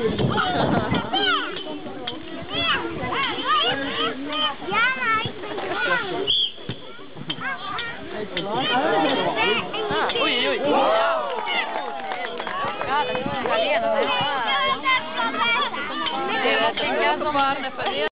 Ui, ui. Guarda, come è alieno, devo prendiamo